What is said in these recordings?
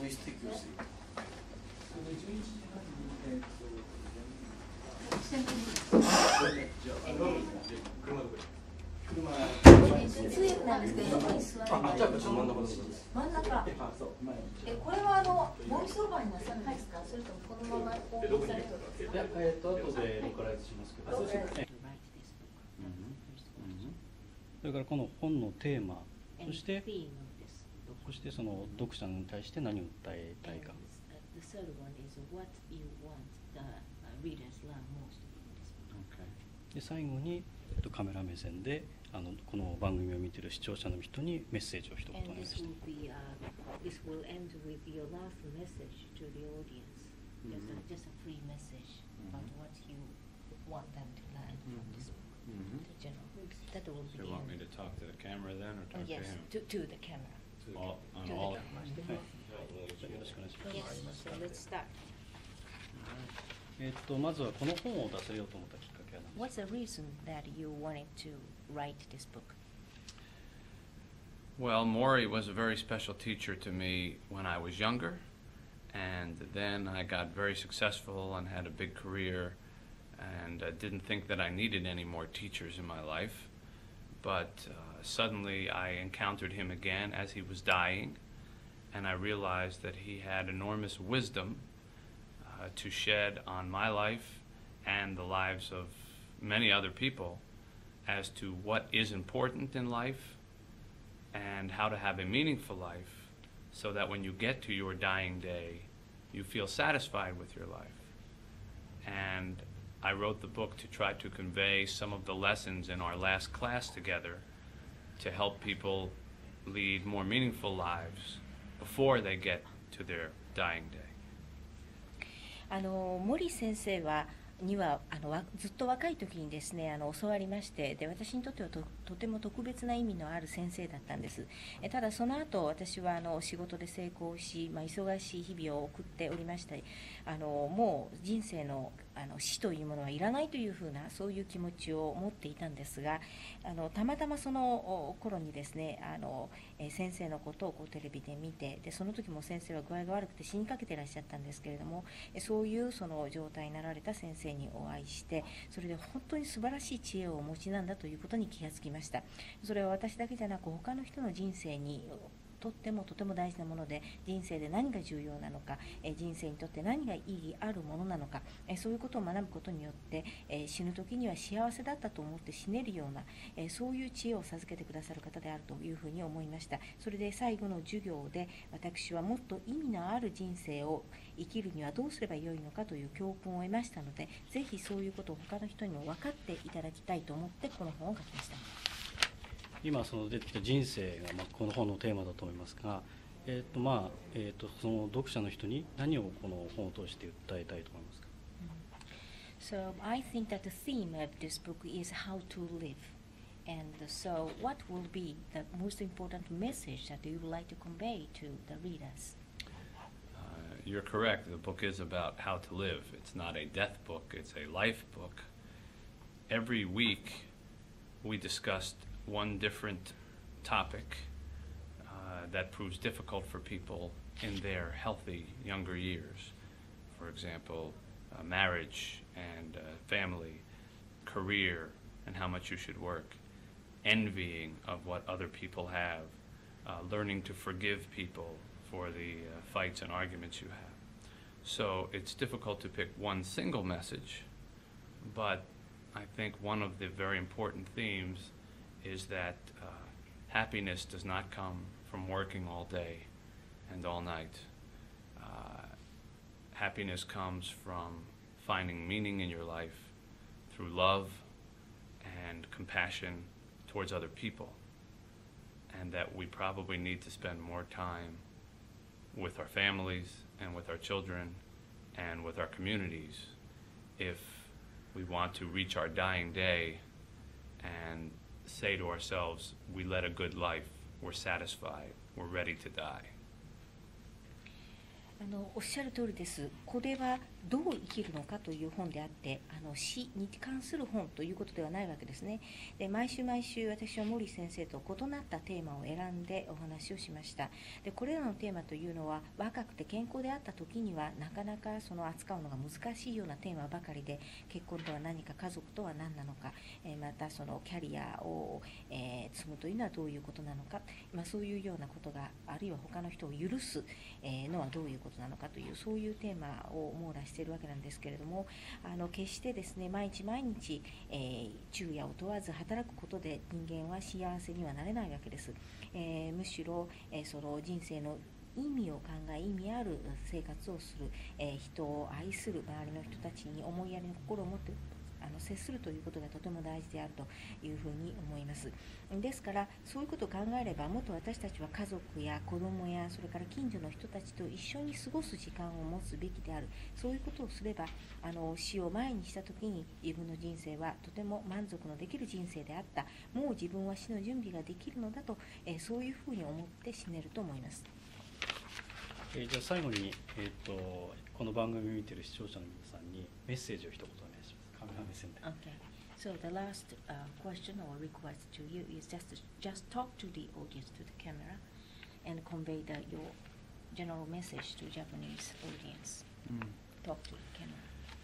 そういう指摘をしている。 通訳なんですけど、どこに座るの？ じゃあ真ん中です。 真ん中。これはもう一番になさるんですか？それともこのまま放送されてるんですか？ いや、後でローカライズしますけど。それからこの本のテーマ、そしてその読者に対して何を訴えたいか。で最後にカメラ目線でこの番組を見ている視聴者の人にメッセージを一言お願いします。 That will be. So you want me to talk to the camera then, or talk yes, to him? to the camera. All, on to all. the camera. Yes, so let's start. まずはこの本を出せようと思ったきっかけは何ですか？ What's the reason that you wanted to write this book? Well, Maury was a very special teacher to me when I was younger, and then I got very successful and had a big career, and didn't think that I needed any more teachers in my life. But suddenly I encountered him again as he was dying, and I realized that he had enormous wisdom to shed on my life and the lives of many other people as to what is important in life and how to have a meaningful life so that when you get to your dying day, you feel satisfied with your life. And I wrote the book to try to convey some of the lessons in our last class together to help people lead more meaningful lives before they get to their dying day. 森先生にはずっと若い時にですね教わりまして、で私にとってはとても特別な意味のある先生だったんです。ただその後私は仕事で成功し、忙しい日々を送っておりましたり、もう人生の死というものはいらないというふうなそういう気持ちを持っていたんですが、たまたまその頃にですね先生のことをテレビで見て、でその時も先生は具合が悪くて死にかけていらっしゃったんですけれども、そういうその状態になられた先生にお会いして、それで本当に素晴らしい知恵をお持ちなんだということに気がつきました。それは私だけじゃなく他の人の人生にとってもとても大事なもので、人生で何が重要なのか、人生にとって何が意義あるものなのか、そういうことを学ぶことによって、死ぬ時には幸せだったと思って死ねるような、そういう知恵を授けてくださる方であるというふうに思いました。それで最後の授業で私はもっと意味のある人生を生きるにはどうすればよいのかという教訓を得ましたので、ぜひそういうことを他の人にも分かっていただきたいと思ってこの本を書きました。 今その出てきた人生がこの本のテーマだと思いますが、その読者の人に何をこの本を通して訴えたいと思いますか？ So I think that the theme of this book is how to live. And so what will be the most important message that you would like to convey to the readers? You're correct. The book is about how to live. It's not a death book. It's a life book. Every week we discussed one different topic that proves difficult for people in their healthy younger years. For example, marriage and family, career and how much you should work, envying of what other people have, learning to forgive people for the fights and arguments you have. So it's difficult to pick one single message, but I think one of the very important themes is that happiness does not come from working all day and all night. Happiness comes from finding meaning in your life through love and compassion towards other people, and that we probably need to spend more time with our families and with our children and with our communities if we want to reach our dying day and say to ourselves, we led a good life, we're satisfied, we're ready to die. おっしゃる通りです。これはどう生きるのかという本であって、死に関する本ということではないわけですね。で、毎週毎週私はモリー先生と異なったテーマを選んでお話をしました。で、これらのテーマというのは若くて健康であった時にはなかなかその扱うのが難しいようなテーマばかりで、結婚とは何か、家族とは何なのか、またそのキャリアを、積むというのはどういうことなのか、そういうようなことが、あるいは他の人を許すのはどういうことなのかという、そういうテーマを網羅しているわけなんですけれども、決してですね、毎日毎日、昼夜を問わず働くことで人間は幸せにはなれないわけです。むしろ、その人生の意味を考え、意味ある生活をする、人を愛する周りの人たちに思いやりの心を持って接するということがとても大事であるというふうに思います。ですからそういうことを考えれば、もっと私たちは家族や子供やそれから近所の人たちと一緒に過ごす時間を持つべきである。そういうことをすれば死を前にした時に自分の人生はとても満足のできる人生であった、もう自分は死の準備ができるのだと、そういうふうに思って死ねると思います。 じゃあ最後に、この番組を見ている視聴者の皆さんにメッセージを一言お願いします。カメラ目線で。 Okay. So the last question or request to you is just talk to the audience, to the camera, and convey your general message to Japanese audience. Talk to the camera.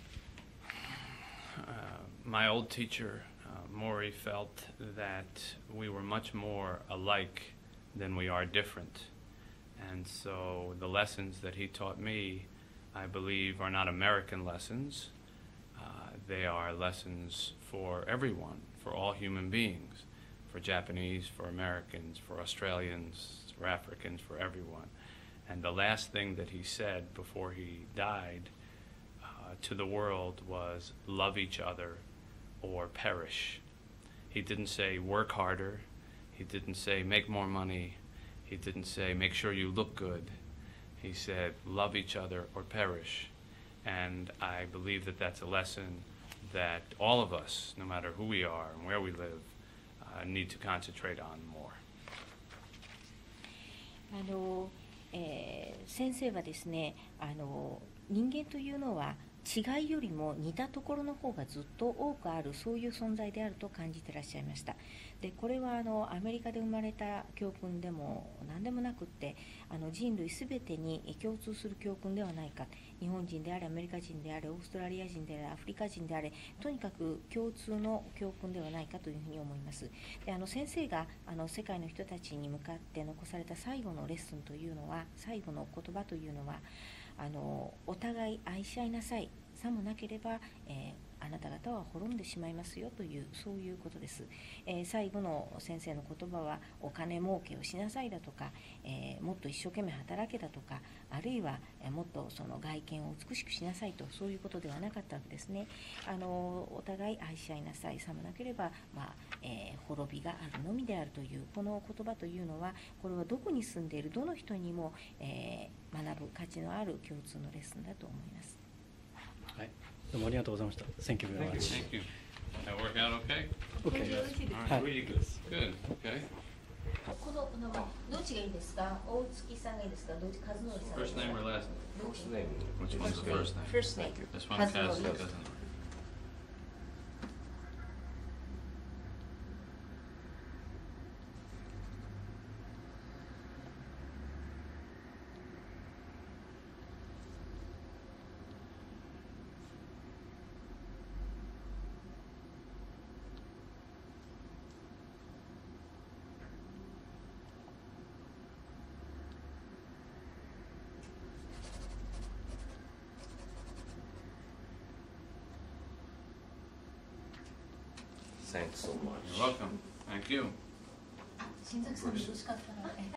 My old teacher, Mori, felt that we were much more alike than we are different. And so the lessons that he taught me, I believe, are not American lessons. They are lessons for everyone, for all human beings, for Japanese, for Americans, for Australians, for Africans, for everyone. And the last thing that he said before he died to the world was, love each other or perish. He didn't say work harder. He didn't say make more money. He didn't say make sure you look good. He said love each other or perish. And I believe that that's a lesson that all of us, no matter who we are and where we live, need to concentrate on more. 先生はですね、人間というのは違いよりも似たところの方がずっと多くある、そういう存在であると感じていらっしゃいました。で、これはアメリカで生まれた教訓でも何でもなくって、人類すべてに共通する教訓ではないか。日本人であれ、アメリカ人であれ、オーストラリア人であれ、アフリカ人であれ、とにかく共通の教訓ではないかというふうに思います。で、先生が世界の人たちに向かって残された最後のレッスンというのは、最後の言葉というのは、お互い愛し合いなさい。さもなければ、あなた方は滅んでしまいますよという、そういうことです。最後の先生の言葉は、お金儲けをしなさいだとか、もっと一生懸命働けだとか、あるいはもっとその外見を美しくしなさいと、そういうことではなかったわけですね。お互い愛し合いなさい。さもなければ、滅びがあるのみであるという、この言葉というのは、これはどこに住んでいるどの人にも、学ぶ価値のある共通のレッスンだと思います。 はい、どうもありがとうございました。Thank you very much. Thank you. That work out okay? Okay. All right, really good. Good. Okay. このどっちがいいですか？大月さんがいいですか？どっち和則さん？ First name or last name? First name. Which one's the first name? First name. This one, Kaz. Thanks so much. You're welcome. Thank you. 新崎さんよろしかったら。